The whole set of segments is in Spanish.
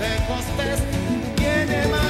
Pentecostés viene más.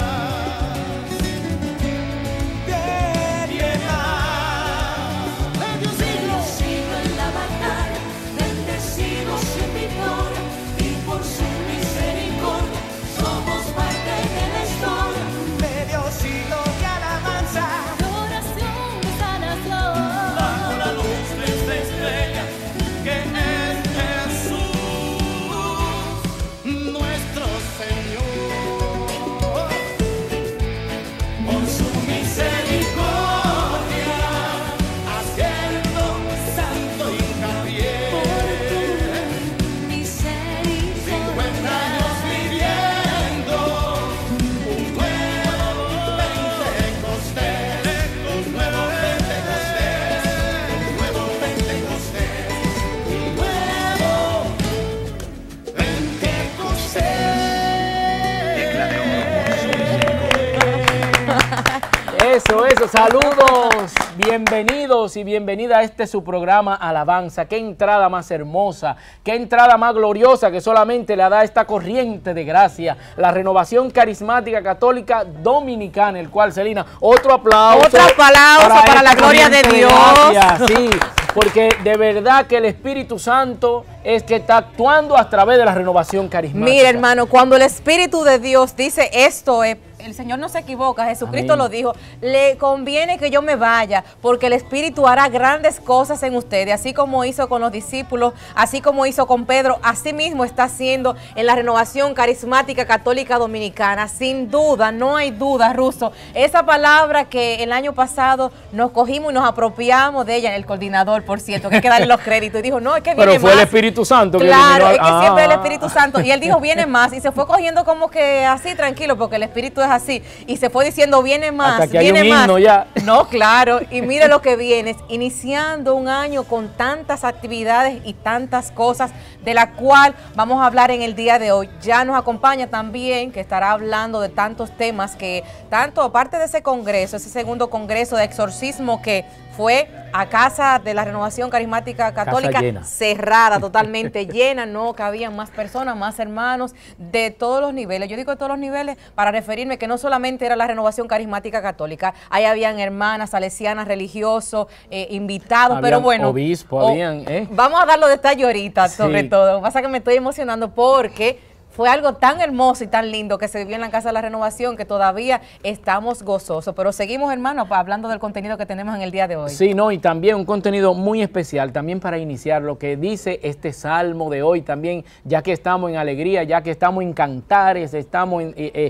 Eso, saludos, bienvenidos y bienvenida a su programa Alabanza. Qué entrada más hermosa, qué entrada más gloriosa que solamente la da esta corriente de gracia, la Renovación Carismática Católica Dominicana, el cual, Celina, otro aplauso. Otro aplauso para la gloria de Dios. Gracias, sí, porque de verdad que el Espíritu Santo es que está actuando a través de la Renovación Carismática. Mira, hermano, cuando el Espíritu de Dios dice esto es... El Señor no se equivoca, Jesucristo lo dijo, le conviene que yo me vaya, porque el Espíritu hará grandes cosas en ustedes, así como hizo con los discípulos, así como hizo con Pedro, así mismo está haciendo en la Renovación Carismática Católica Dominicana. Sin duda, no hay duda, Russo, esa palabra que el año pasado nos cogimos y nos apropiamos de ella, el coordinador, por cierto, que hay que darle los créditos, y dijo, no, es que viene más. Pero fue el Espíritu Santo. Claro, es que siempre el Espíritu Santo, y él dijo, viene más, y se fue cogiendo como que así, tranquilo, porque el Espíritu es así, y se fue diciendo viene más, hasta que viene hay un más. himno ya. No, claro, y mire lo que viene, iniciando un año con tantas actividades y tantas cosas de la cual vamos a hablar en el día de hoy. Ya nos acompaña también, que estará hablando de tantos temas que, tanto aparte de ese congreso, ese segundo congreso de exorcismo que fue a casa de la Renovación Carismática Católica, cerrada, totalmente llena, no cabían más personas, más hermanos de todos los niveles. Yo digo de todos los niveles para referirme que no solamente era la Renovación Carismática Católica, ahí habían hermanas, salesianas, religiosos, invitados, pero bueno. Obispos, vamos a dar los detalles ahorita, sobre todo. Lo que pasa es que me estoy emocionando porque fue algo tan hermoso y tan lindo que se vivió en la Casa de la Renovación que todavía estamos gozosos. Pero seguimos, hermano, hablando del contenido que tenemos en el día de hoy. Sí, no, y también un contenido muy especial, también para iniciar lo que dice este salmo de hoy también, ya que estamos en alegría, ya que estamos en cantares, estamos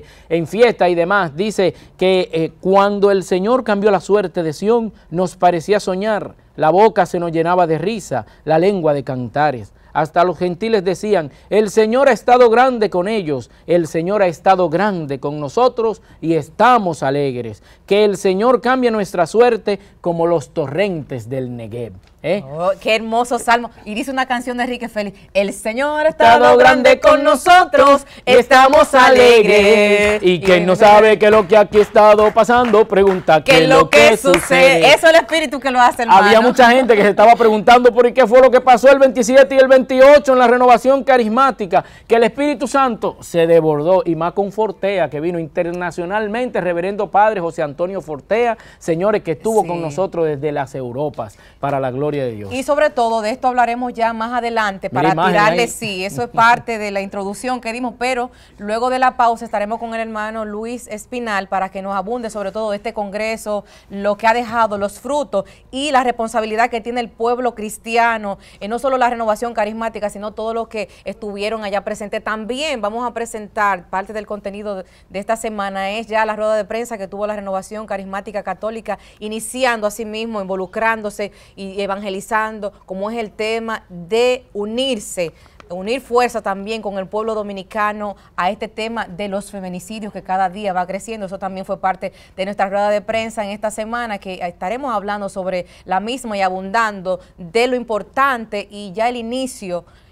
en fiesta y demás. Dice que cuando el Señor cambió la suerte de Sión, nos parecía soñar, la boca se nos llenaba de risa, la lengua de cantares. Hasta los gentiles decían, el Señor ha estado grande con ellos, el Señor ha estado grande con nosotros y estamos alegres. Que el Señor cambie nuestra suerte como los torrentes del Negev. Oh, qué hermoso salmo. Y dice una canción de Enrique Félix, el Señor ha estado grande con nosotros, estamos alegres. Y quien no sabe qué es lo que aquí ha estado pasando, pregunta qué es lo que sucede. Eso es el Espíritu que lo hace, hermano. Había mucha gente que se estaba preguntando por qué fue lo que pasó el 27 y el 28 en la Renovación Carismática, que el Espíritu Santo se desbordó, y más con Fortea, que vino internacionalmente, reverendo padre José Antonio Fortea, señores, que estuvo con nosotros desde las Europas, para la gloria de Dios. Y sobre todo, de esto hablaremos ya más adelante, para tirarle, eso es parte de la introducción que dimos, pero luego de la pausa estaremos con el hermano Luis Espinal para que nos abunde sobre todo de este congreso, lo que ha dejado, los frutos y la responsabilidad que tiene el pueblo cristiano, no solo la Renovación Carismática, sino todos los que estuvieron allá presentes. También vamos a presentar parte del contenido de esta semana, es ya la rueda de prensa que tuvo la Renovación Carismática Católica, iniciando así mismo, involucrándose y evangelizando, como es el tema de unirse, unir fuerza también con el pueblo dominicano a este tema de los feminicidios que cada día va creciendo. Eso también fue parte de nuestra rueda de prensa en esta semana, que estaremos hablando sobre la misma y abundando de lo importante y ya el inicio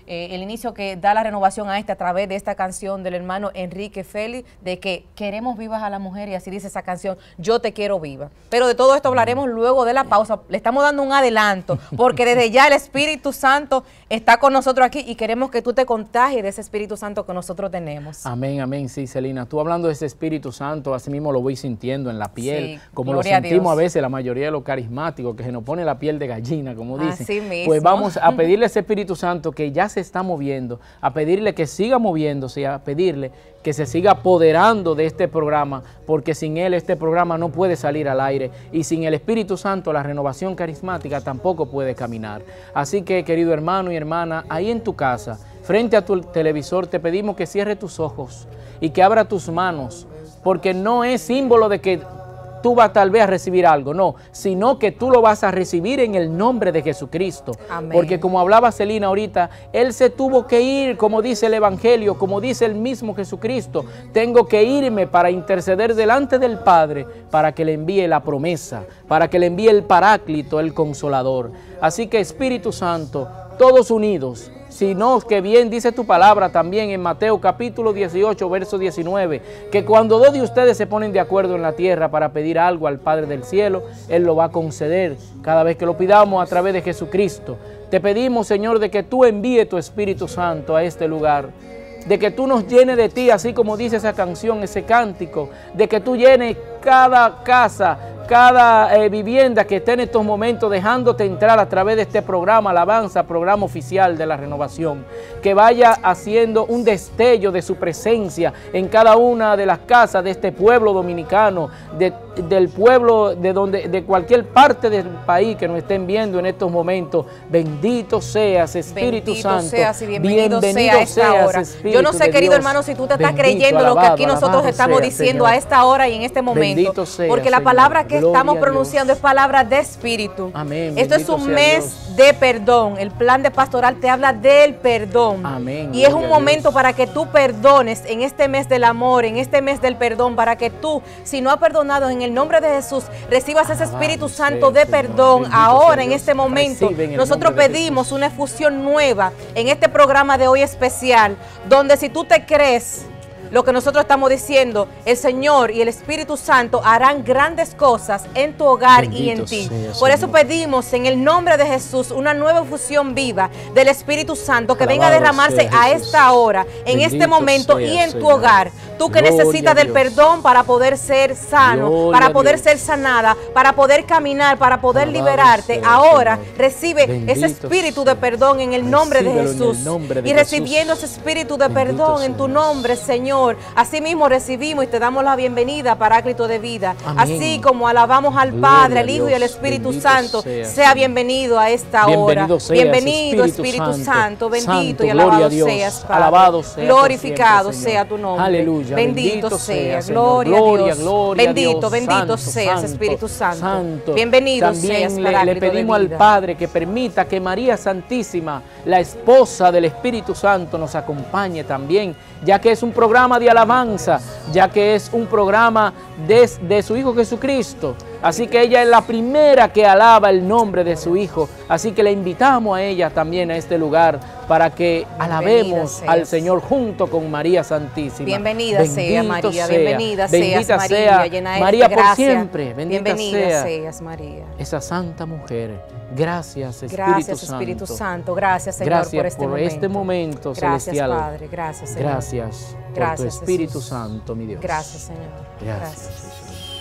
el inicio que da la renovación a través de esta canción del hermano Enrique Félix, de que queremos vivas a la mujer, y así dice esa canción, yo te quiero viva. Pero de todo esto hablaremos luego de la pausa. Le estamos dando un adelanto, porque desde ya el Espíritu Santo está con nosotros aquí y queremos que tú te contagies de ese Espíritu Santo que nosotros tenemos. Amén, amén, sí, Celina. Tú hablando de ese Espíritu Santo, así mismo lo voy sintiendo en la piel, Sí, como lo sentimos a veces la mayoría de los carismáticos, que se nos pone la piel de gallina, como dicen. Así mismo. Pues vamos a pedirle a ese Espíritu Santo que ya se está moviendo, a pedirle que siga moviéndose y a pedirle que se siga apoderando de este programa, porque sin él este programa no puede salir al aire, y sin el Espíritu Santo la renovación carismática tampoco puede caminar. Así que, querido hermano y hermana, ahí en tu casa, frente a tu televisor, te pedimos que cierre tus ojos y que abra tus manos, porque no es símbolo de que tú vas tal vez a recibir algo, no, sino que tú lo vas a recibir en el nombre de Jesucristo. Amén. Porque como hablaba Celina ahorita, Él se tuvo que ir, como dice el Evangelio, como dice el mismo Jesucristo, tengo que irme para interceder delante del Padre, para que le envíe la promesa, para que le envíe el Paráclito, el Consolador. Así que Espíritu Santo, todos unidos, sino que bien dice tu palabra también en Mateo capítulo 18, verso 19, que cuando dos de ustedes se ponen de acuerdo en la tierra para pedir algo al Padre del cielo, Él lo va a conceder cada vez que lo pidamos a través de Jesucristo. Te pedimos, Señor, de que tú envíes tu Espíritu Santo a este lugar, de que tú nos llenes de ti, así como dice esa canción, ese cántico, de que tú llenes cada casa, cada vivienda que esté en estos momentos dejándote entrar a través de este programa Alabanza, programa oficial de la renovación, que vaya haciendo un destello de su presencia en cada una de las casas de este pueblo dominicano, del pueblo de cualquier parte del país que nos estén viendo en estos momentos. Bendito seas, Espíritu bendito Santo. Seas y bienvenido sea a esta hora. Yo no sé, querido hermano, si tú te estás creyendo lo que aquí nosotros estamos diciendo a esta hora y en este momento, porque la palabra que estamos pronunciando es palabra de espíritu. Amén. Esto es un mes de perdón. El plan de pastoral te habla del perdón. Amén. Y es un momento para que tú perdones en este mes del amor, en este mes del perdón, para que tú, si no has perdonado, en el nombre de Jesús, recibas ese Espíritu Santo de perdón. Ahora, en este momento, nosotros pedimos una efusión nueva en este programa de hoy especial, donde si tú te crees lo que nosotros estamos diciendo, el Señor y el Espíritu Santo harán grandes cosas en tu hogar y en ti. Por eso pedimos en el nombre de Jesús una nueva fusión viva del Espíritu Santo que venga a derramarse a esta hora, en este momento y en tu hogar. Tú que necesitas del perdón para poder ser sano, para poder ser sanada, para poder caminar, para poder liberarte. Ahora recibe ese espíritu de perdón en el nombre de Jesús. Y recibiendo ese espíritu de perdón en tu nombre, Señor, así mismo recibimos y te damos la bienvenida, Paráclito de vida. Amén. Así como alabamos al Padre, al Hijo y al Espíritu Santo, sea bienvenido a esta hora. Bienvenido, Espíritu Santo, bendito y alabado seas, Padre. Alabado sea, glorificado sea tu nombre. Aleluya. Bendito sea, gloria a Dios. Bendito, bendito seas, Espíritu Santo. Bienvenido seas, También Paráclito le pedimos de vida. al Padre que permita que María Santísima, la esposa del Espíritu Santo, nos acompañe también, ya que es un programa de alabanza, ya que es un programa de su Hijo Jesucristo. Así que ella es la primera que alaba el nombre de su Hijo. Así que le invitamos a ella también a este lugar para que alabemos al Señor junto con María Santísima. Bienvenida sea María, bienvenida seas María, llena de María gracia. por siempre. Bienvenida seas María. Esa santa mujer. Gracias, Espíritu Santo. Gracias, Señor, gracias por este momento celestial. Gracias, Padre. Gracias, Señor. Gracias por Gracias, tu Espíritu Jesús. Santo, mi Dios. Gracias, Señor. Gracias, Jesús.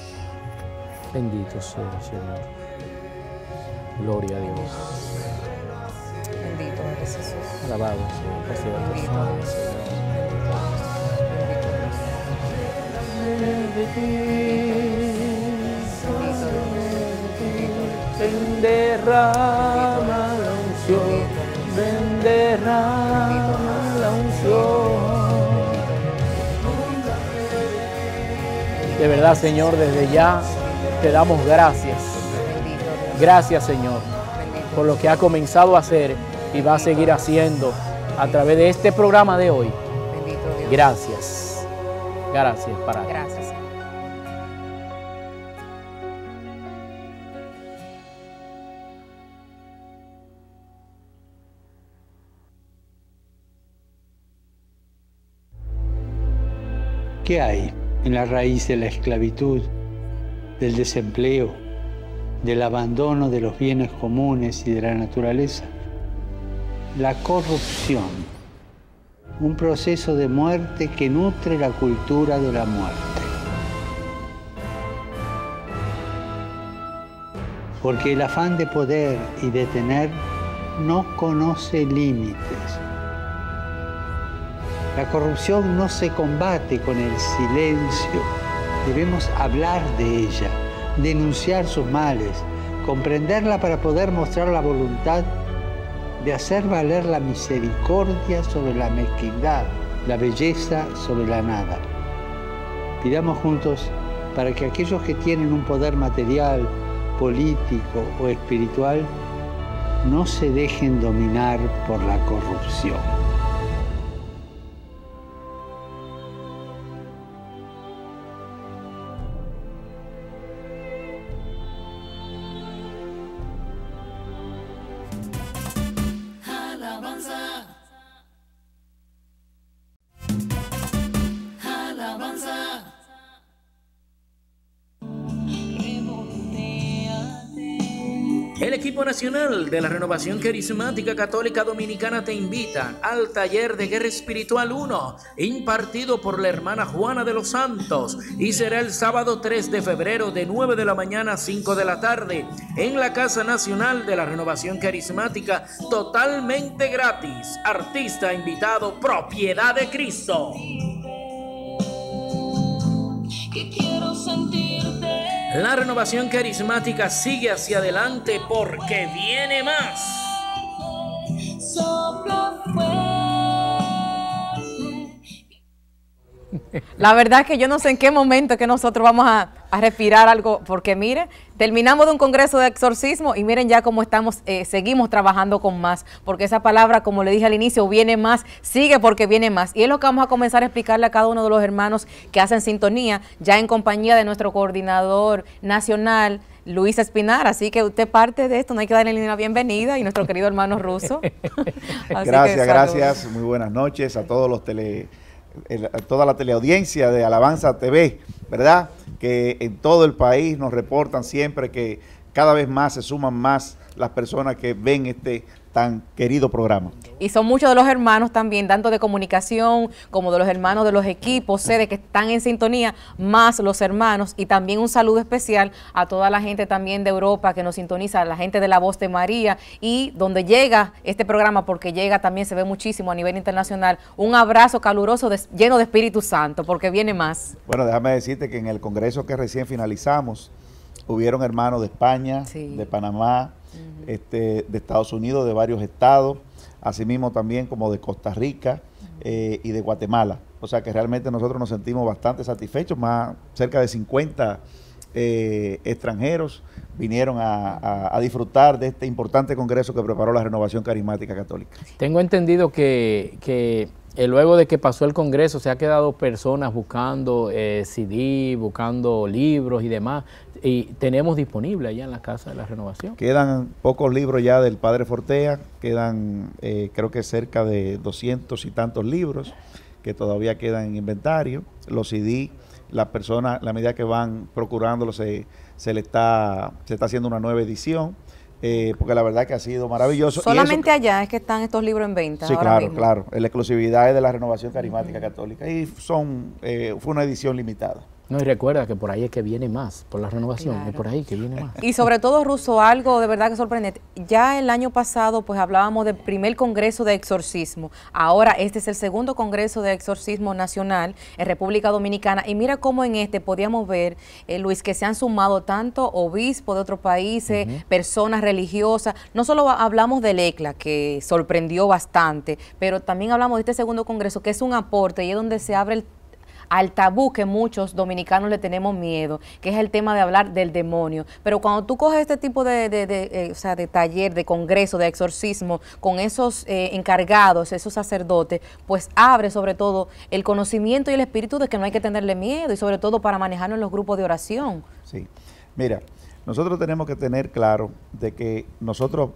Bendito sea, Señor. Gloria a Dios. Bendito eres Jesús. Alabado sea, sea tu Bendito nombre, eres Señor. Ven, derrama la unción, ven, derrama la unción. De verdad, Señor, desde ya te damos gracias. Gracias, Señor, por lo que ha comenzado a hacer y va a seguir haciendo a través de este programa de hoy. Gracias. Gracias, Padre. Gracias. ¿Qué hay en la raíz de la esclavitud, del desempleo, del abandono de los bienes comunes y de la naturaleza? La corrupción, un proceso de muerte que nutre la cultura de la muerte. Porque el afán de poder y de tener no conoce límites. La corrupción no se combate con el silencio. Debemos hablar de ella, denunciar sus males, comprenderla para poder mostrar la voluntad de hacer valer la misericordia sobre la mezquindad, la belleza sobre la nada. Pidamos juntos para que aquellos que tienen un poder material, político o espiritual no se dejen dominar por la corrupción. El equipo nacional de la Renovación Carismática Católica Dominicana te invita al taller de Guerra Espiritual 1, impartido por la hermana Juana de los Santos, y será el sábado 3 de febrero de 9 de la mañana a 5 de la tarde en la Casa Nacional de la Renovación Carismática, totalmente gratis. Artista invitado, Propiedad de Cristo. Que quiero sentirte. La Renovación Carismática sigue hacia adelante porque viene más. Sopla fuerte. La verdad que yo no sé en qué momento que nosotros vamos a respirar algo, porque mire, terminamos de un congreso de exorcismo y miren ya cómo estamos, seguimos trabajando con más, porque esa palabra, como le dije al inicio, viene más, sigue porque viene más. Y es lo que vamos a comenzar a explicarle a cada uno de los hermanos que hacen sintonía, ya en compañía de nuestro coordinador nacional, Luis Espinar. Así que usted parte de esto, no hay que darle ni la bienvenida, y nuestro querido hermano Russo. Gracias, muy buenas noches a todos los a toda la teleaudiencia de Alabanza TV, ¿verdad? Que en todo el país nos reportan siempre que cada vez más se suman más las personas que ven este tan querido programa. Y son muchos de los hermanos también, tanto de comunicación como de los hermanos de los equipos, sede que están en sintonía, más los hermanos. Y también un saludo especial a toda la gente también de Europa que nos sintoniza, la gente de La Voz de María, y donde llega este programa, porque llega también, se ve muchísimo a nivel internacional. Un abrazo caluroso, lleno de Espíritu Santo, porque viene más. Bueno, déjame decirte que en el congreso que recién finalizamos, hubieron hermanos de España, sí, de Panamá, de Estados Unidos, de varios estados, asimismo también como de Costa Rica y de Guatemala. O sea que realmente nosotros nos sentimos bastante satisfechos, más cerca de 50 extranjeros vinieron a disfrutar de este importante congreso que preparó la Renovación Carismática Católica. Tengo entendido que luego de que pasó el congreso se ha quedado personas buscando CD, buscando libros y demás, y tenemos disponible allá en la Casa de la Renovación. Quedan pocos libros ya del Padre Fortea, quedan creo que cerca de 200 y tantos libros que todavía quedan en inventario. Los CD, las personas, a la medida que van procurándolos, se está haciendo una nueva edición. Porque la verdad que ha sido maravilloso. Solamente allá es que están estos libros en venta. Sí, ahora claro, mismo. claro. La exclusividad es de la Renovación Carismática Católica y fue una edición limitada. No, y recuerda que por ahí es que viene más, por la renovación, claro, es por ahí que viene más. Y sobre todo, Russo, algo de verdad que sorprendente. Ya el año pasado pues hablábamos del primer congreso de exorcismo. Ahora este es el segundo congreso de exorcismo nacional en República Dominicana. Y mira cómo en este podíamos ver, Luis, que se han sumado tanto obispos de otros países, personas religiosas. No solo hablamos del ECLA, que sorprendió bastante, pero también hablamos de este segundo congreso, que es un aporte y es donde se abre al tabú que muchos dominicanos le tenemos miedo, que es el tema de hablar del demonio. Pero cuando tú coges este tipo de taller, de congreso, de exorcismo, con esos encargados, esos sacerdotes, pues abre sobre todo el conocimiento y el espíritu de que no hay que tenerle miedo, y sobre todo para manejarnos en los grupos de oración. Sí, mira, nosotros tenemos que tener claro de que nosotros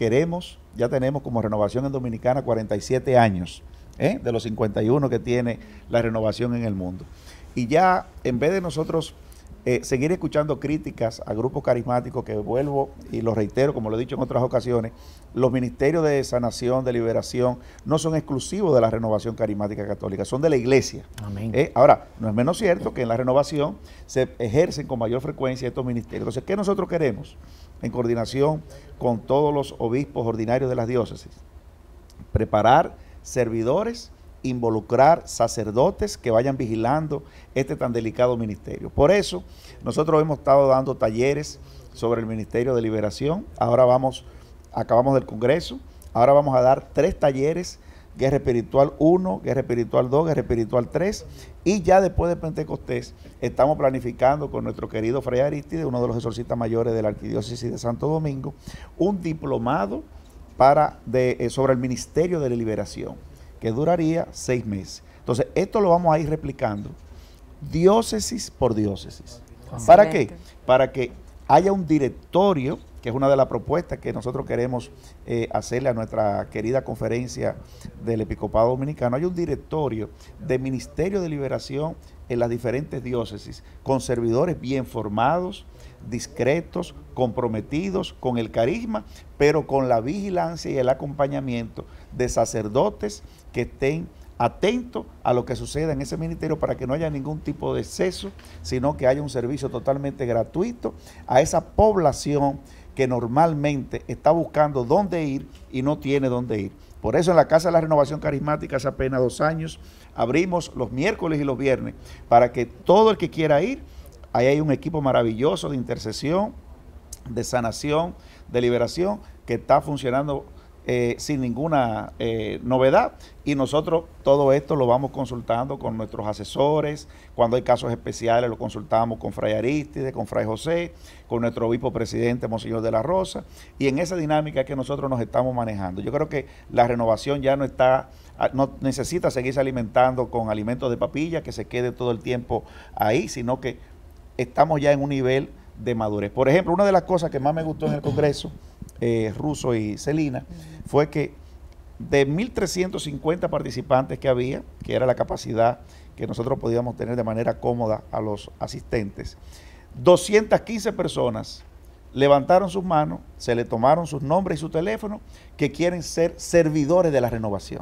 ya tenemos como Renovación en Dominicana 47 años, de los 51 que tiene la renovación en el mundo. Y ya, en vez de nosotros seguir escuchando críticas a grupos carismáticos, que vuelvo y lo reitero, como lo he dicho en otras ocasiones, los ministerios de sanación, de liberación, no son exclusivos de la Renovación Carismática Católica, son de la iglesia. Amén. Ahora, no es menos cierto que en la renovación se ejercen con mayor frecuencia estos ministerios. Entonces, ¿qué nosotros queremos? En coordinación con todos los obispos ordinarios de las diócesis, preparar servidores, involucrar sacerdotes que vayan vigilando este tan delicado ministerio. Por eso, nosotros hemos estado dando talleres sobre el Ministerio de Liberación. Ahora acabamos del Congreso, ahora vamos a dar 3 talleres: Guerra Espiritual 1, Guerra Espiritual 2, Guerra Espiritual 3, y ya después de Pentecostés estamos planificando con nuestro querido Fray Arístide, uno de los exorcistas mayores de la Arquidiócesis de Santo Domingo, un diplomado sobre el Ministerio de la Liberación, que duraría 6 meses. Entonces, esto lo vamos a ir replicando diócesis por diócesis. Excelente. ¿Para qué? Para que haya un directorio, que es una de las propuestas que nosotros queremos hacerle a nuestra querida conferencia del Episcopado Dominicano. Hay un directorio de Ministerio de Liberación en las diferentes diócesis, con servidores bien formados, discretos, comprometidos con el carisma, pero con la vigilancia y el acompañamiento de sacerdotes que estén atentos a lo que suceda en ese ministerio, para que no haya ningún tipo de exceso, sino que haya un servicio totalmente gratuito a esa población que normalmente está buscando dónde ir y no tiene dónde ir. Por eso en la Casa de la Renovación Carismática, hace apenas 2 años, abrimos los miércoles y los viernes para que todo el que quiera ir, ahí hay un equipo maravilloso de intercesión, de sanación, de liberación, que está funcionando sin ninguna novedad, y nosotros todo esto lo vamos consultando con nuestros asesores. Cuando hay casos especiales lo consultamos con Fray Arístide, con Fray José, con nuestro obispo presidente Monseñor de la Rosa, y en esa dinámica es que nosotros nos estamos manejando. Yo creo que la renovación ya no necesita seguirse alimentando con alimentos de papilla, que se quede todo el tiempo ahí, sino que estamos ya en un nivel de madurez. Por ejemplo, una de las cosas que más me gustó en el Congreso, Russo y Celina, fue que de 1.350 participantes que había, que era la capacidad que nosotros podíamos tener de manera cómoda a los asistentes, 215 personas levantaron sus manos, se le tomaron sus nombres y su teléfono, que quieren ser servidores de la renovación.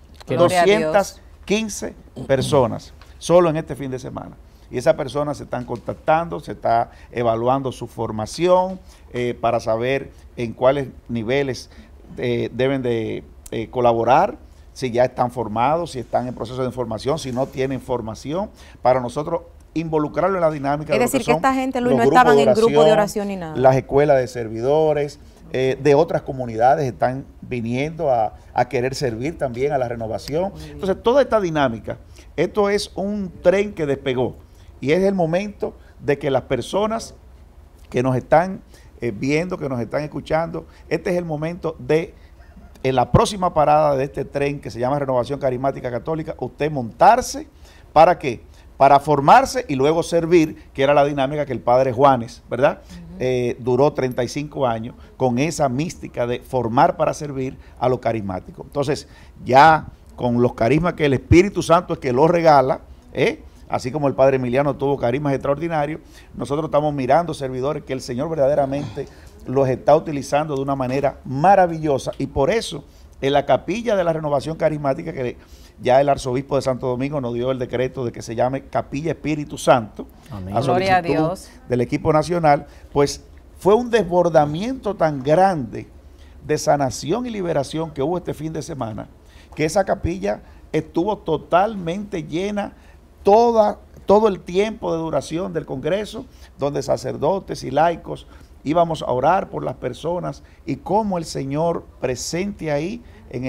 215 personas, solo en este fin de semana. Y esas personas se están contactando, se está evaluando su formación para saber en cuáles niveles deben de colaborar, si ya están formados, si están en proceso de formación, si no tienen formación, para nosotros involucrarlo en la dinámica. Es decir, que esta gente, Luis, no estaban en grupo de oración ni nada. Las escuelas de servidores de otras comunidades están viniendo a querer servir también a la renovación. Entonces, toda esta dinámica, esto es un tren que despegó. Y es el momento de que las personas que nos están viendo, que nos están escuchando, este es el momento de, en la próxima parada de este tren que se llama Renovación Carismática Católica, usted montarse. ¿Para qué? Para formarse y luego servir, que era la dinámica que el padre Juanes, ¿verdad? Duró 35 años con esa mística de formar para servir a los carismáticos. Entonces, ya con los carismas que el Espíritu Santo es que los regala, así como el padre Emiliano tuvo carismas extraordinarios, nosotros estamos mirando servidores que el Señor verdaderamente los está utilizando de una manera maravillosa, y por eso en la capilla de la Renovación Carismática, que ya el arzobispo de Santo Domingo nos dio el decreto de que se llame Capilla Espíritu Santo, Amén. a Gloria a Dios, del equipo nacional, pues fue un desbordamiento tan grande de sanación y liberación que hubo este fin de semana, que esa capilla estuvo totalmente llena todo el tiempo de duración del Congreso, donde sacerdotes y laicos íbamos a orar por las personas, y cómo el Señor presente ahí en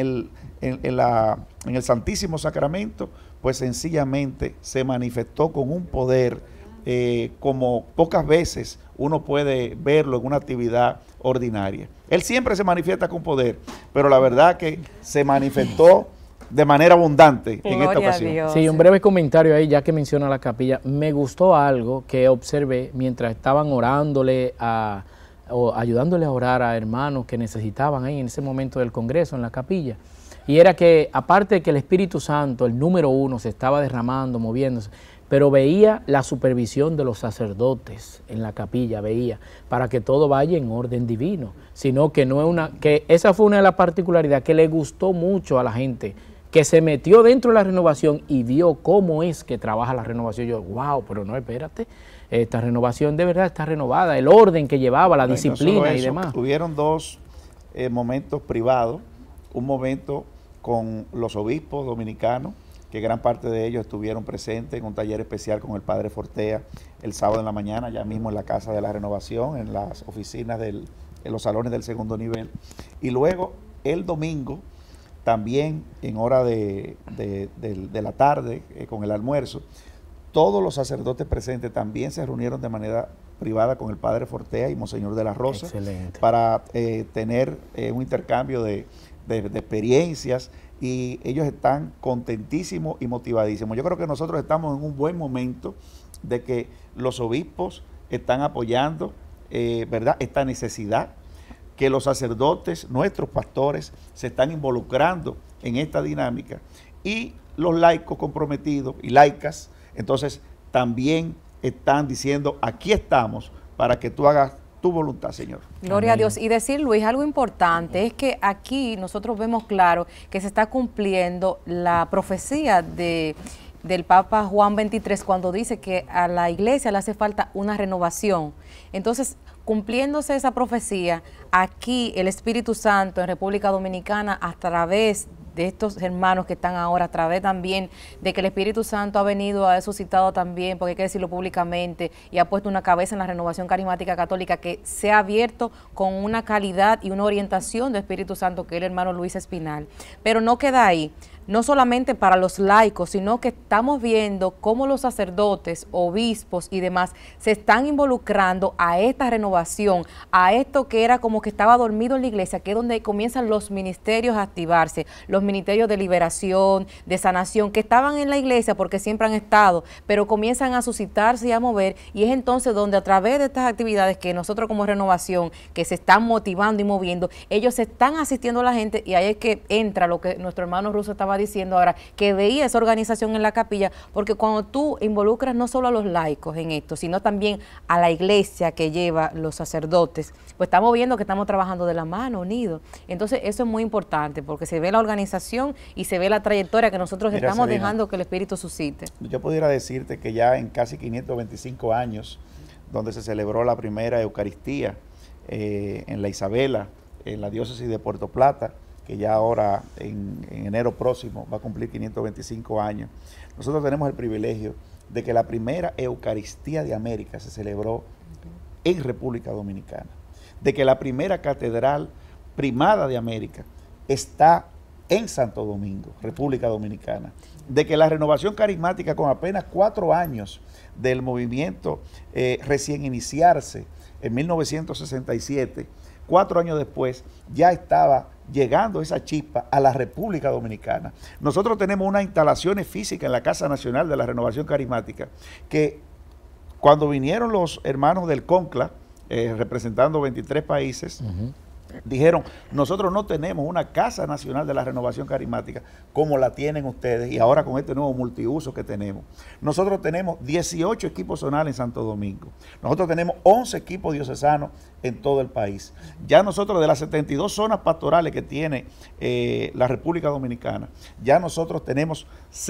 el Santísimo Sacramento, pues sencillamente se manifestó con un poder como pocas veces uno puede verlo en una actividad ordinaria. Él siempre se manifiesta con poder, pero la verdad que se manifestó de manera abundante en esta ocasión. Sí, un breve comentario ahí, ya que menciona la capilla. Me gustó algo que observé mientras estaban orándole o ayudándole a orar a hermanos que necesitaban ahí en ese momento del Congreso, en la capilla. Y era que, aparte de que el Espíritu Santo, el número 1, se estaba derramando, moviéndose, pero veía la supervisión de los sacerdotes en la capilla, veía, para que todo vaya en orden divino, sino que no es que esa fue una de las particularidades que le gustó mucho a la gente, que se metió dentro de la renovación y vio cómo es que trabaja la renovación. Yo, wow, pero no, espérate, esta renovación de verdad está renovada, el orden que llevaba, la disciplina y demás. Tuvieron dos momentos privados, un momento con los obispos dominicanos, que gran parte de ellos estuvieron presentes en un taller especial con el padre Fortea el sábado en la mañana, ya mismo en la Casa de la Renovación, en las oficinas en los salones del segundo nivel. Y luego el domingo, también en hora de la tarde, con el almuerzo, todos los sacerdotes presentes también se reunieron de manera privada con el padre Fortea y Monseñor de la Rosa. Excelente. Para tener un intercambio de experiencias, y ellos están contentísimos y motivadísimos. Yo creo que nosotros estamos en un buen momento de que los obispos están apoyando, ¿verdad?, esta necesidad, que los sacerdotes, nuestros pastores, se están involucrando en esta dinámica, y los laicos comprometidos y laicas, entonces también están diciendo, aquí estamos para que tú hagas tu voluntad, Señor. Gloria a Dios. Y decir, Luis, algo importante es que aquí nosotros vemos claro que se está cumpliendo la profecía del Papa Juan XXIII cuando dice que a la iglesia le hace falta una renovación. Entonces, cumpliéndose esa profecía, aquí el Espíritu Santo en República Dominicana, a través de estos hermanos que están ahora, a través también de que el Espíritu Santo ha venido, ha suscitado también, porque hay que decirlo públicamente, y ha puesto una cabeza en la Renovación Carismática Católica que se ha abierto con una calidad y una orientación del Espíritu Santo, que es el hermano Luis Espinal. Pero no queda ahí, no solamente para los laicos, sino que estamos viendo cómo los sacerdotes, obispos y demás se están involucrando a esta renovación, a esto que era como que estaba dormido en la iglesia, que es donde comienzan los ministerios a activarse, los ministerios de liberación, de sanación, que estaban en la iglesia porque siempre han estado, pero comienzan a suscitarse y a mover, y es entonces donde a través de estas actividades que nosotros como renovación, que se están motivando y moviendo, ellos se están asistiendo a la gente, y ahí es que entra lo que nuestro hermano Russo estaba diciendo ahora, que veía esa organización en la capilla, porque cuando tú involucras no solo a los laicos en esto, sino también a la iglesia que lleva los sacerdotes, pues estamos viendo que estamos trabajando de la mano, unidos. Entonces eso es muy importante, porque se ve la organización y se ve la trayectoria que nosotros estamos dejando que el Espíritu suscite. Yo pudiera decirte que ya en casi 525 años, donde se celebró la primera Eucaristía en la Isabela, en la diócesis de Puerto Plata, que ya ahora en enero próximo va a cumplir 525 años. Nosotros tenemos el privilegio de que la primera Eucaristía de América se celebró en República Dominicana, de que la primera catedral primada de América está en Santo Domingo, República Dominicana, de que la renovación carismática, con apenas 4 años del movimiento recién iniciarse en 1967, 4 años después ya estaba llegando esa chispa a la República Dominicana. Nosotros tenemos unas instalaciones físicas en la Casa Nacional de la Renovación Carismática que cuando vinieron los hermanos del CONCLA, representando 23 países, dijeron, nosotros no tenemos una Casa Nacional de la Renovación Carismática como la tienen ustedes, y ahora con este nuevo multiuso que tenemos. Nosotros tenemos 18 equipos zonales en Santo Domingo. Nosotros tenemos 11 equipos diocesanos en todo el país. Ya nosotros, de las 72 zonas pastorales que tiene la República Dominicana, ya nosotros tenemos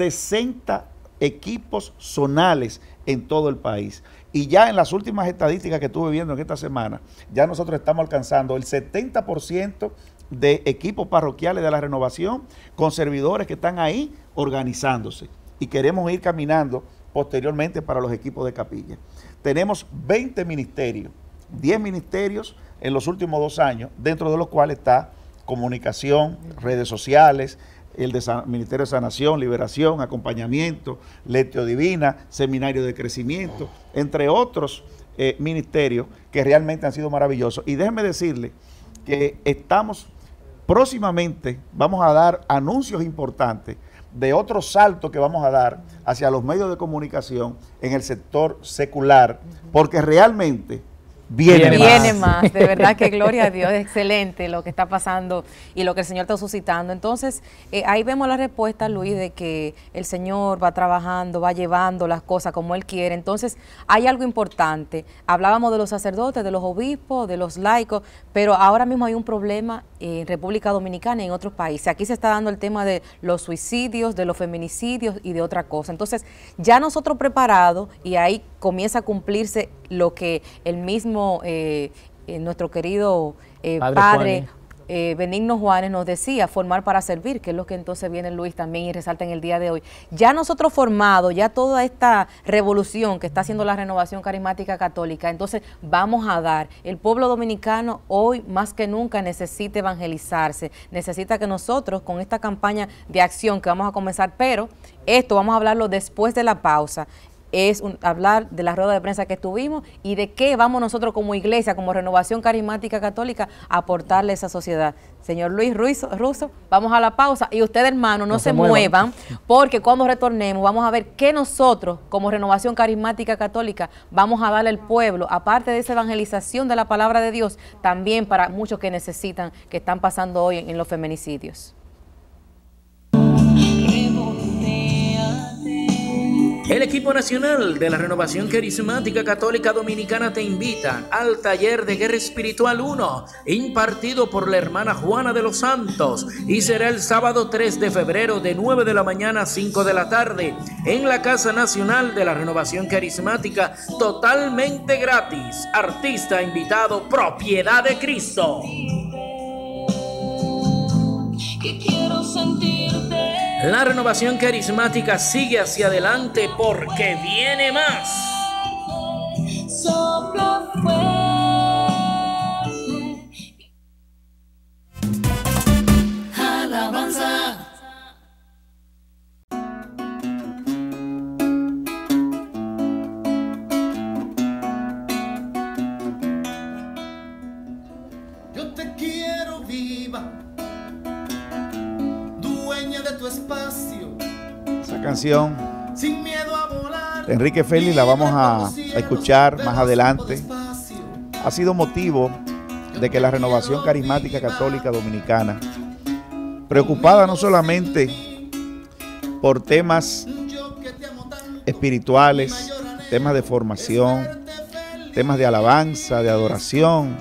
60 equipos zonales en todo el país. Y ya en las últimas estadísticas que estuve viendo en esta semana, ya nosotros estamos alcanzando el 70% de equipos parroquiales de la renovación con servidores que están ahí organizándose. Y queremos ir caminando posteriormente para los equipos de capilla. Tenemos 20 ministerios, 10 ministerios en los últimos 2 años, dentro de los cuales está comunicación, redes sociales, el Ministerio de Sanación, Liberación, Acompañamiento, Lectio Divina, Seminario de Crecimiento, entre otros ministerios que realmente han sido maravillosos. Y déjenme decirle que estamos próximamente, vamos a dar anuncios importantes de otro salto que vamos a dar hacia los medios de comunicación en el sector secular, porque realmente Viene más. De verdad que gloria a Dios, es excelente lo que está pasando y lo que el Señor está suscitando. Entonces, ahí vemos la respuesta, Luis, de que el Señor va trabajando, va llevando las cosas como Él quiere. Entonces, hay algo importante. Hablábamos de los sacerdotes, de los obispos, de los laicos, pero ahora mismo hay un problema en República Dominicana y en otros países. Aquí se está dando el tema de los suicidios, de los feminicidios y de otra cosa. Entonces, ya nosotros preparados, y ahí comienza a cumplirse lo que el mismo, nuestro querido padre Benigno Juárez nos decía, formar para servir, que es lo que entonces viene Luis también y resalta en el día de hoy. Ya nosotros formados, ya toda esta revolución que está haciendo la Renovación Carismática Católica, entonces vamos a dar. El pueblo dominicano hoy más que nunca necesita evangelizarse, necesita que nosotros con esta campaña de acción que vamos a comenzar, pero esto vamos a hablarlo después de la pausa, hablar de la rueda de prensa que tuvimos y de qué vamos nosotros como iglesia, como Renovación Carismática Católica, a aportarle a esa sociedad. Señor Luis Russo, vamos a la pausa y ustedes, hermanos, no se muevan, porque cuando retornemos vamos a ver qué nosotros, como Renovación Carismática Católica, vamos a darle al pueblo, aparte de esa evangelización de la palabra de Dios, también para muchos que necesitan, que están pasando hoy en los feminicidios. El equipo nacional de la Renovación Carismática Católica Dominicana te invita al taller de Guerra Espiritual 1, impartido por la hermana Juana de los Santos, y será el sábado 3 de febrero de 9 de la mañana a 5 de la tarde en la Casa Nacional de la Renovación Carismática, totalmente gratis. Artista invitado, Propiedad de Cristo. Que quiero sentirte. La Renovación Carismática sigue hacia adelante porque viene más. Sopla fuerte. Alabanza. Yo te quiero viva, dueña de tu espacio. Esa canción Sin miedo a volar. de Enrique Félix la vamos a escuchar más adelante. Ha sido motivo de que la Renovación Carismática Católica Dominicana, preocupada no solamente por temas espirituales, temas de formación, temas de alabanza, de adoración,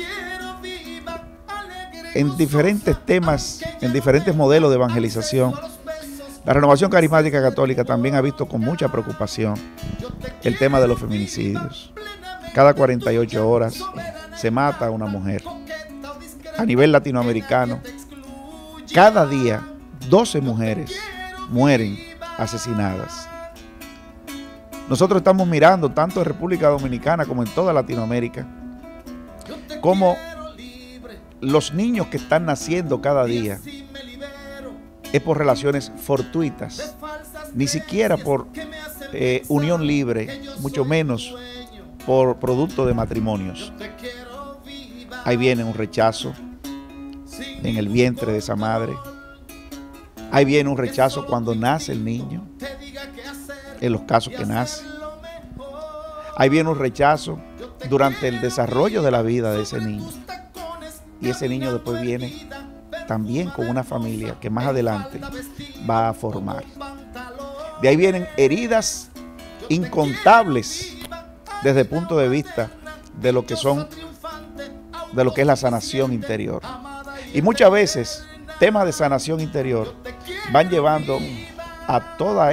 en diferentes temas, en diferentes modelos de evangelización, la Renovación Carismática Católica también ha visto con mucha preocupación el tema de los feminicidios. Cada 48 horas se mata a una mujer. A nivel latinoamericano, cada día 12 mujeres mueren asesinadas. Nosotros estamos mirando, tanto en República Dominicana como en toda Latinoamérica, cómo los niños que están naciendo cada día es por relaciones fortuitas, ni siquiera por unión libre, mucho menos por producto de matrimonios. Ahí viene un rechazo en el vientre de esa madre. Ahí viene un rechazo cuando nace el niño, en los casos que nace. Ahí viene un rechazo durante el desarrollo de la vida de ese niño. Y ese niño después viene también con una familia que más adelante va a formar. De ahí vienen heridas incontables desde el punto de vista de lo que es la sanación interior. Y muchas veces temas de sanación interior van llevando a todos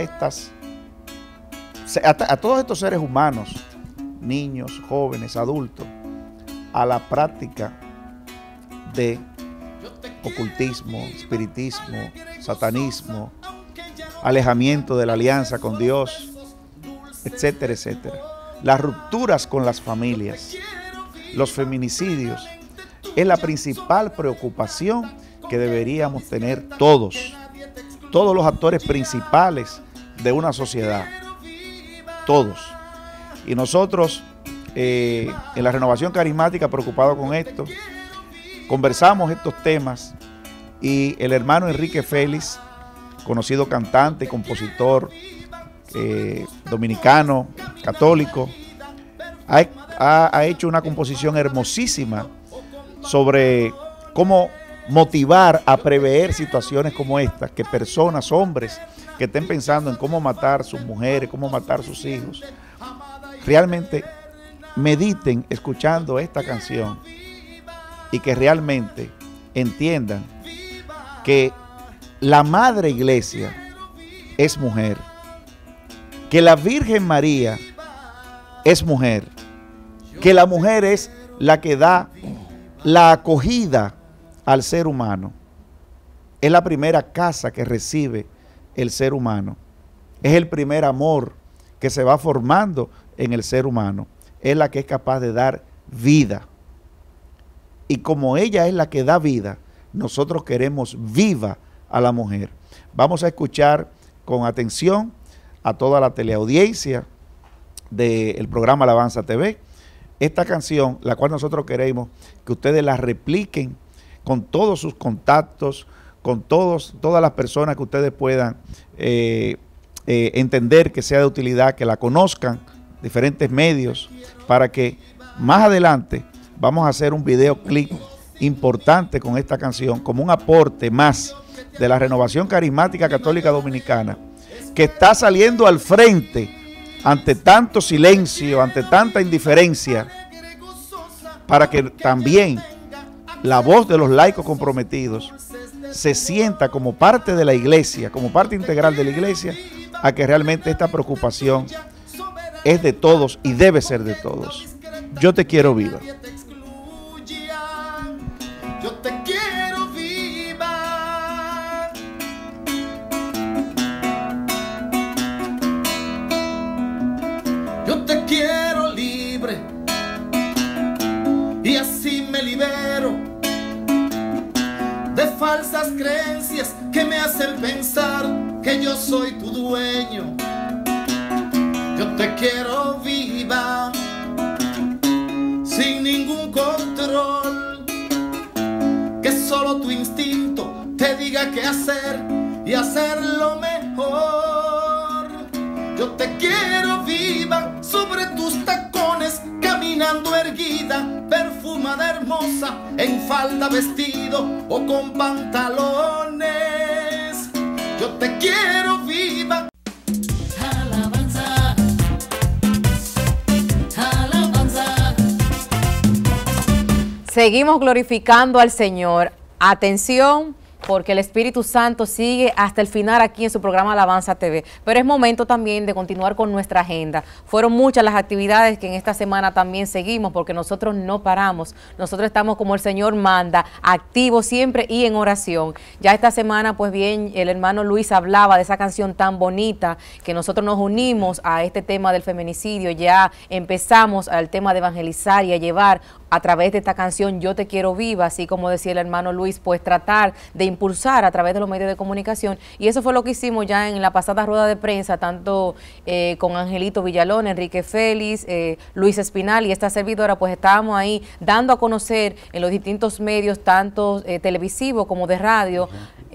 estos seres humanos, niños, jóvenes, adultos, a la práctica de ocultismo, espiritismo, satanismo, alejamiento de la alianza con Dios, etcétera, etcétera. Las rupturas con las familias, los feminicidios, es la principal preocupación que deberíamos tener todos los actores principales de una sociedad, todos. Y nosotros, en la Renovación Carismática, preocupados con esto, conversamos estos temas y el hermano Enrique Félix, conocido cantante y compositor dominicano, católico, ha hecho una composición hermosísima sobre cómo motivar a prever situaciones como estas, que personas, hombres, que estén pensando en cómo matar a sus mujeres, cómo matar a sus hijos, realmente mediten escuchando esta canción y que realmente entiendan que la Madre Iglesia es mujer, que la Virgen María es mujer, que la mujer es la que da la acogida al ser humano. Es la primera casa que recibe el ser humano. Es el primer amor que se va formando en el ser humano. Es la que es capaz de dar vida. Y como ella es la que da vida, nosotros queremos viva a la mujer. Vamos a escuchar con atención a toda la teleaudiencia del programa Alabanza TV esta canción, la cual nosotros queremos que ustedes la repliquen con todos sus contactos, con todas las personas que ustedes puedan entender que sea de utilidad, que la conozcan, diferentes medios, para que más adelante vamos a hacer un videoclip importante con esta canción, como un aporte más de la Renovación Carismática Católica Dominicana, que está saliendo al frente ante tanto silencio, ante tanta indiferencia, para que también la voz de los laicos comprometidos se sienta como parte de la iglesia, como parte integral de la iglesia, a que realmente esta preocupación es de todos y debe ser de todos. Yo te quiero viva. Yo te quiero viva. Yo te quiero libre. Y así me libero de falsas creencias que me hacen pensar que yo soy tu dueño. Yo te quiero viva, sin ningún control, que solo tu instinto te diga qué hacer y hacerlo mejor. Yo te quiero viva sobre tus tacones, caminando erguida, perfumada, hermosa, en falda, vestido o con pantalones. Yo te quiero viva. Alabanza, alabanza. Seguimos glorificando al Señor. Atención, porque el Espíritu Santo sigue hasta el final aquí en su programa Alabanza TV. Pero es momento también de continuar con nuestra agenda. Fueron muchas las actividades que en esta semana también seguimos, porque nosotros no paramos. Nosotros estamos como el Señor manda, activos siempre y en oración. Ya esta semana, pues bien, el hermano Luis hablaba de esa canción tan bonita, que nosotros nos unimos a este tema del feminicidio. Ya empezamos al tema de evangelizar y a llevar a través de esta canción Yo te quiero viva, así como decía el hermano Luis, pues tratar de impulsar a través de los medios de comunicación, y eso fue lo que hicimos ya en la pasada rueda de prensa, tanto con Angelito Villalón, Enrique Félix, Luis Espinal y esta servidora, pues estábamos ahí dando a conocer en los distintos medios, tanto televisivos como de radio,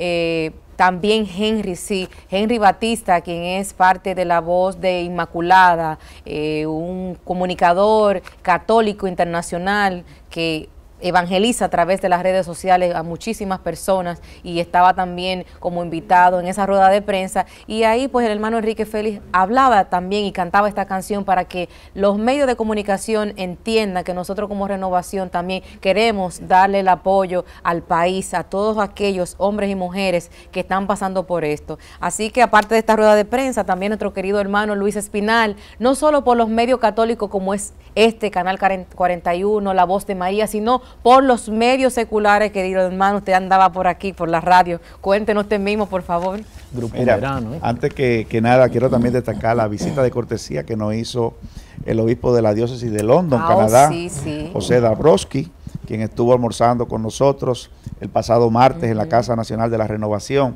también Henry Batista, quien es parte de La Voz de Inmaculada, un comunicador católico internacional que evangeliza a través de las redes sociales a muchísimas personas, y estaba también como invitado en esa rueda de prensa, y ahí pues el hermano Enrique Félix hablaba también y cantaba esta canción para que los medios de comunicación entiendan que nosotros como Renovación también queremos darle el apoyo al país, a todos aquellos hombres y mujeres que están pasando por esto. Así que aparte de esta rueda de prensa, también nuestro querido hermano Luis Espinal, no solo por los medios católicos como es este Canal 41, La Voz de María, sino por los medios seculares, querido hermano. Usted andaba por aquí, por la radio. Cuéntenos usted mismo, por favor. Grupo Verano. Antes que nada, quiero también destacar la visita de cortesía que nos hizo el obispo de la diócesis de London, Canadá, José Dabrowski, quien estuvo almorzando con nosotros el pasado martes en la Casa Nacional de la Renovación,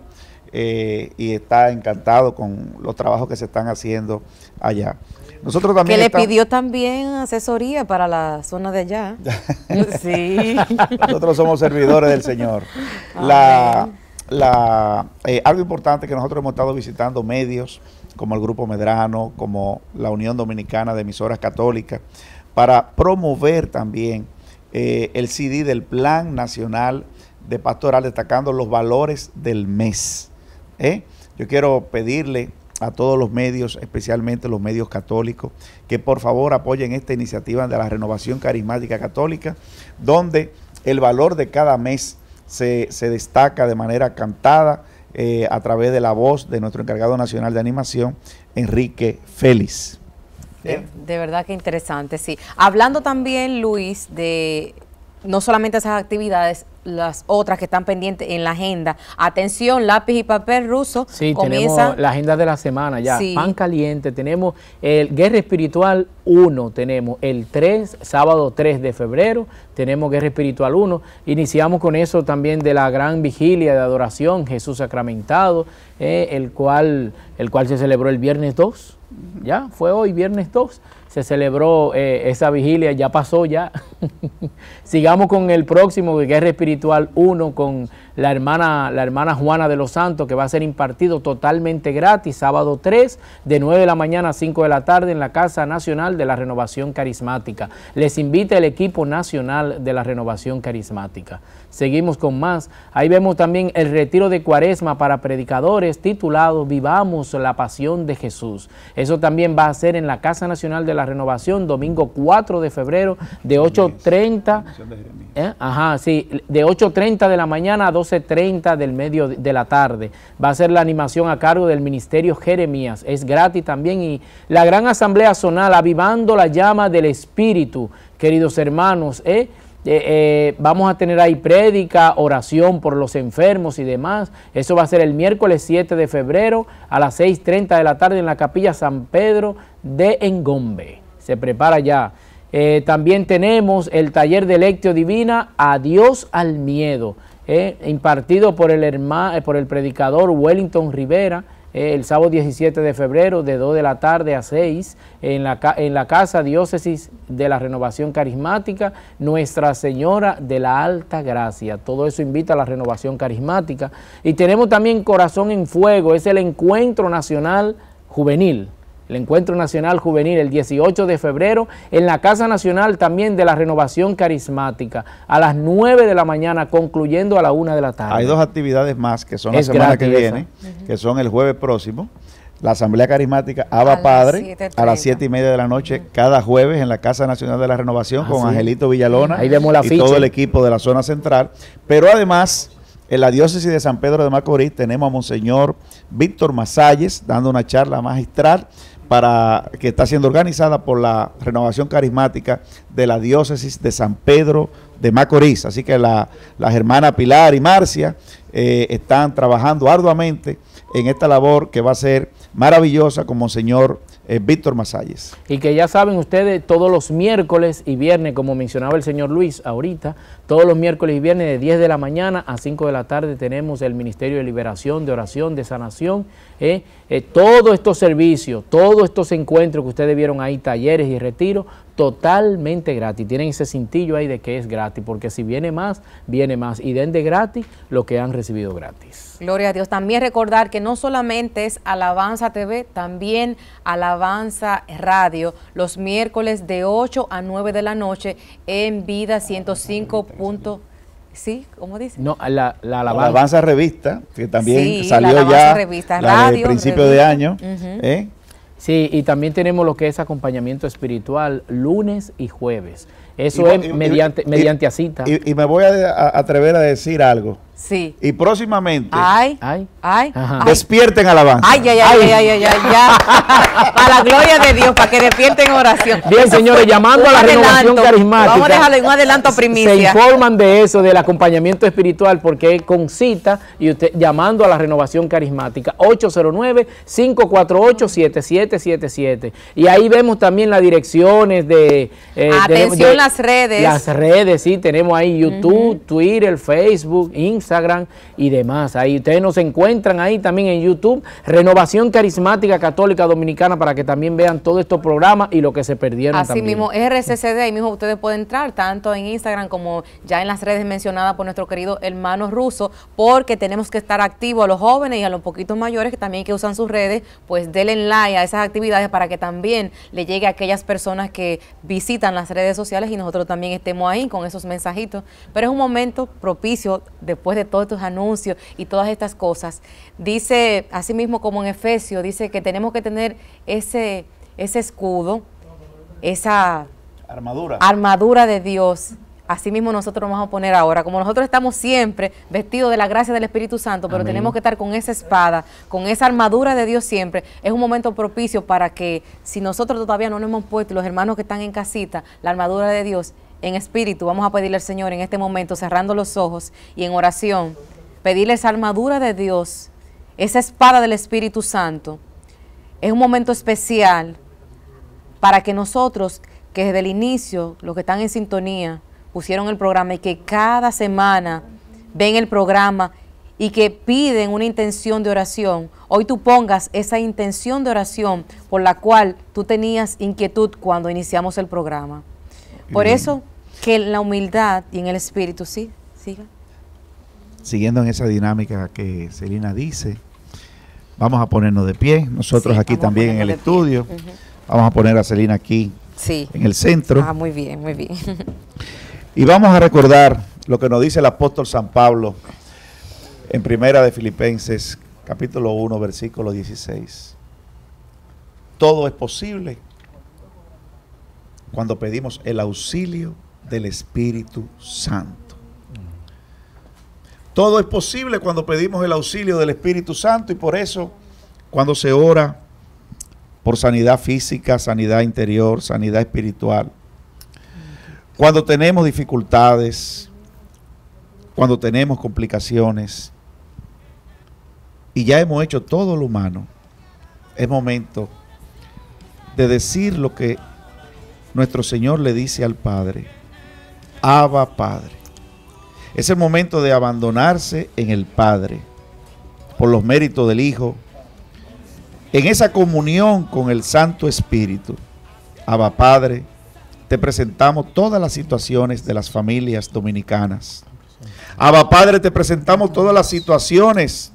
y está encantado con los trabajos que se están haciendo allá. Nosotros también que le pidió también asesoría para la zona de allá. Sí. Nosotros somos servidores del Señor. Algo importante que nosotros hemos estado visitando medios como el Grupo Medrano, como la Unión Dominicana de Emisoras Católicas, para promover también el CD del Plan Nacional de Pastoral, destacando los valores del mes. Yo quiero pedirle a todos los medios, especialmente los medios católicos, que por favor apoyen esta iniciativa de la Renovación Carismática Católica, donde el valor de cada mes se destaca de manera cantada a través de la voz de nuestro encargado nacional de animación, Enrique Félix. De verdad que interesante, sí. Hablando también, Luis, de no solamente esas actividades, las otras que están pendientes en la agenda. Atención, lápiz y papel ruso. Sí, tenemos la agenda de la semana ya. Sí. Pan caliente, tenemos el Guerra Espiritual 1, tenemos el 3, sábado 3 de febrero, tenemos Guerra Espiritual 1. Iniciamos con eso también de la gran vigilia de adoración, Jesús sacramentado, el cual se celebró el viernes 2. Ya, fue hoy, viernes 2. Se celebró esa vigilia, ya pasó ya. Sigamos con el próximo, Guerra Espiritual 1, con la hermana Juana de los Santos, que va a ser impartido totalmente gratis, sábado 3, de 9 de la mañana a 5 de la tarde, en la Casa Nacional de la Renovación Carismática. Les invita el equipo nacional de la Renovación Carismática. Seguimos con más. Ahí vemos también el retiro de Cuaresma para predicadores, titulado Vivamos la Pasión de Jesús. Eso también va a ser en la Casa Nacional de la Renovación, domingo 4 de febrero, de 8:30 de 8:30 de la mañana a 12:30 del medio de la tarde. Va a ser la animación a cargo del Ministerio Jeremías. Es gratis también. Y la gran asamblea zonal, avivando la llama del Espíritu, queridos hermanos, vamos a tener ahí prédica, oración por los enfermos y demás. Eso va a ser el miércoles 7 de febrero a las 6:30 de la tarde en la Capilla San Pedro de Engombe. Se prepara ya. También tenemos el taller de Lectio Divina, Adiós al Miedo, impartido por el predicador Wellington Rivera, el sábado 17 de febrero de 2 de la tarde a 6 en la Casa Diócesis de la Renovación Carismática, Nuestra Señora de la Alta Gracia. Todo eso invita a la Renovación Carismática. Y tenemos también Corazón en Fuego, es el encuentro nacional juvenil. El Encuentro Nacional Juvenil, el 18 de febrero, en la Casa Nacional también de la Renovación Carismática, a las 9 de la mañana, concluyendo a la 1 de la tarde. Hay dos actividades más que son la semana que viene, que son el jueves próximo, la Asamblea Carismática Abba Padre, a las 7:30 de la noche, cada jueves en la Casa Nacional de la Renovación, con Angelito Villalona. Ahí vemos la y ficha. Todo el equipo de la zona central. Pero además, en la diócesis de San Pedro de Macorís tenemos a Monseñor Víctor Masalles dando una charla magistral que está siendo organizada por la Renovación Carismática de la diócesis de San Pedro de Macorís. Así que las hermanas Pilar y Marcia están trabajando arduamente en esta labor que va a ser maravillosa con Monseñor Víctor Masalles. Y que ya saben ustedes, todos los miércoles y viernes, como mencionaba el señor Luis ahorita, todos los miércoles y viernes de 10 de la mañana a 5 de la tarde tenemos el Ministerio de Liberación, de Oración, de Sanación. Todos estos servicios, todos estos encuentros que ustedes vieron ahí, talleres y retiros, totalmente gratis. Tienen ese cintillo ahí de que es gratis, porque si viene más, viene más. Y den de gratis lo que han recibido gratis. Gloria a Dios. También recordar que no solamente es Alabanza TV, también Alabanza Radio, los miércoles de 8 a 9 de la noche en Vida 105. Sí, ¿cómo dice? No, la Alabanza Revista, que también salió ya revista, radio, principio de año. Sí, y también tenemos lo que es acompañamiento espiritual lunes y jueves. Eso es mediante cita. Y me voy a atrever a decir algo. Sí. Y próximamente, despierten alabanza. Ya. Para la gloria de Dios, para que despierten oración. Bien, señores, llamando a la Renovación Carismática. Vamos a dejarle un adelanto primicia. Se informan de eso, del acompañamiento espiritual, porque es con cita y usted llamando a la Renovación Carismática, 809-548-7777. Y ahí vemos también las direcciones de... Atención, las redes. Las redes, sí, tenemos ahí YouTube, Twitter, Facebook, Instagram y demás. Ahí ustedes nos encuentran ahí también en YouTube, Renovación Carismática Católica Dominicana, para que también vean todos estos programas y lo que se perdieron Así también. mismo, RCCD, ahí mismo ustedes pueden entrar, tanto en Instagram como ya en las redes mencionadas por nuestro querido hermano Russo, porque tenemos que estar activos a los jóvenes y a los poquitos mayores que también que usan sus redes, pues denle like a esas actividades para que también le llegue a aquellas personas que visitan las redes sociales y nosotros también estemos ahí con esos mensajitos. Pero es un momento propicio después de todos estos anuncios y todas estas cosas. Dice, así mismo como en Efesios, dice que tenemos que tener ese escudo, esa armadura de Dios. Así mismo nosotros nos vamos a poner ahora, como nosotros estamos siempre vestidos de la gracia del Espíritu Santo, pero tenemos que estar con esa espada, con esa armadura de Dios siempre. Es un momento propicio para que, si nosotros todavía no nos hemos puesto, los hermanos que están en casita, la armadura de Dios en espíritu, vamos a pedirle al Señor en este momento, cerrando los ojos y en oración, pedirle esa armadura de Dios, esa espada del Espíritu Santo. Es un momento especial para que nosotros, que desde el inicio, los que están en sintonía, pusieron el programa y que cada semana ven el programa y que piden una intención de oración, hoy tú pongas esa intención de oración por la cual tú tenías inquietud cuando iniciamos el programa. Por eso que en la humildad y en el espíritu, sí, siga. Siguiendo en esa dinámica que Celina dice, vamos a ponernos de pie, nosotros aquí también en el estudio, vamos a poner a Celina aquí en el centro. Muy bien, muy bien. Y vamos a recordar lo que nos dice el apóstol San Pablo en Primera de Filipenses, capítulo 1, versículo 16. Todo es posible cuando pedimos el auxilio del Espíritu Santo. Todo es posible cuando pedimos el auxilio del Espíritu Santo, y por eso cuando se ora por sanidad física, sanidad interior, sanidad espiritual, cuando tenemos dificultades, cuando tenemos complicaciones y ya hemos hecho todo lo humano, es momento de decir lo que nuestro Señor le dice al Padre: Abba, Padre. Es el momento de abandonarse en el Padre por los méritos del Hijo, en esa comunión con el Santo Espíritu. Abba, Padre, te presentamos todas las situaciones de las familias dominicanas. Abba, Padre, te presentamos todas las situaciones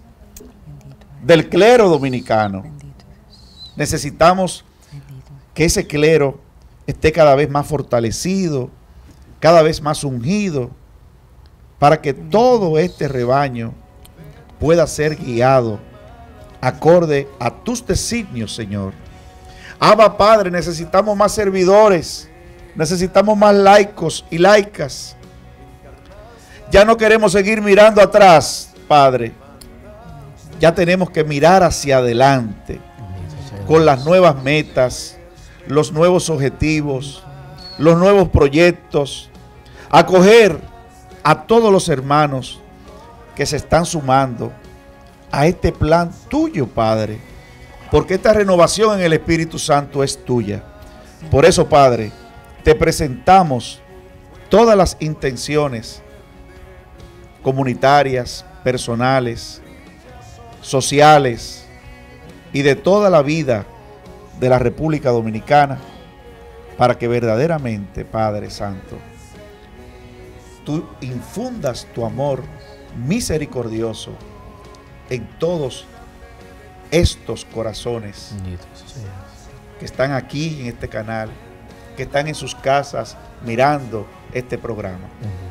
del clero dominicano. Necesitamos que ese clero esté cada vez más fortalecido, cada vez más ungido, para que todo este rebaño pueda ser guiado acorde a tus designios, Señor. Abba, Padre, necesitamos más servidores, necesitamos más laicos y laicas. Ya no queremos seguir mirando atrás, Padre. Ya tenemos que mirar hacia adelante con las nuevas metas, los nuevos objetivos, los nuevos proyectos, acoger a todos los hermanos que se están sumando a este plan tuyo, Padre, porque esta renovación en el Espíritu Santo es tuya. Por eso, Padre, te presentamos todas las intenciones comunitarias, personales, sociales y de toda la vida de la República Dominicana, para que verdaderamente, Padre Santo, tú infundas tu amor misericordioso en todos estos corazones que están aquí en este canal, que están en sus casas mirando este programa.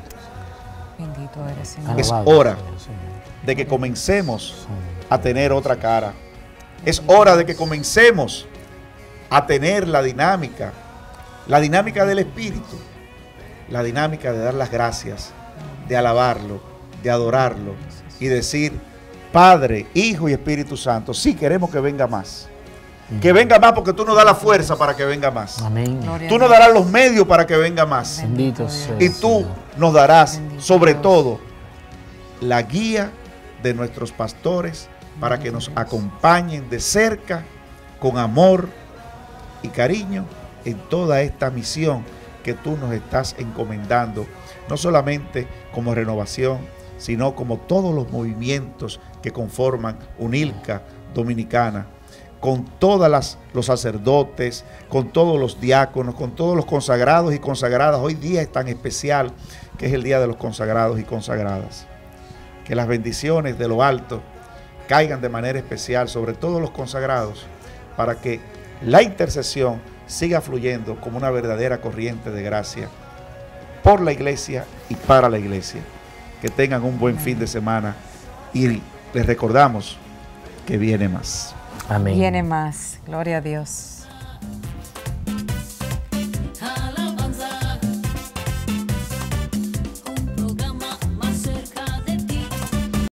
Bendito eres, Señor. Es hora de que comencemos a tener otra cara. Es hora de que comencemos a tener la dinámica del Espíritu, la dinámica de dar las gracias, de alabarlo, de adorarlo y decir: Padre, Hijo y Espíritu Santo, sí queremos que venga más. Que venga más, porque tú nos das la fuerza para que venga más. Amén. Tú nos darás los medios para que venga más. Bendito sea. Y tú nos darás, sobre todo, la guía de nuestros pastores para que nos acompañen de cerca, con amor y cariño, en toda esta misión que tú nos estás encomendando, no solamente como Renovación, sino como todos los movimientos que conforman UNILCA Dominicana, con todos los sacerdotes, con todos los diáconos, con todos los consagrados y consagradas. Hoy día es tan especial que es el día de los consagrados y consagradas. Que las bendiciones de lo alto caigan de manera especial sobre todos los consagrados, para que la intercesión siga fluyendo como una verdadera corriente de gracia por la iglesia y para la iglesia. Que tengan un buen fin de semana y les recordamos que viene más. Amén. Viene más. Gloria a Dios.